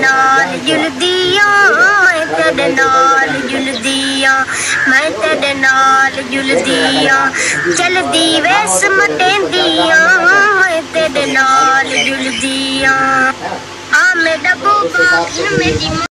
नाल जुलदियां, मैं तेरे नाल जुलदियां, मैं तेरे नाल जुलदियां, चलदी वैस मटेंदियां, मैं तेरे नाल जुलदियां। आ मेरा बोबा मेरी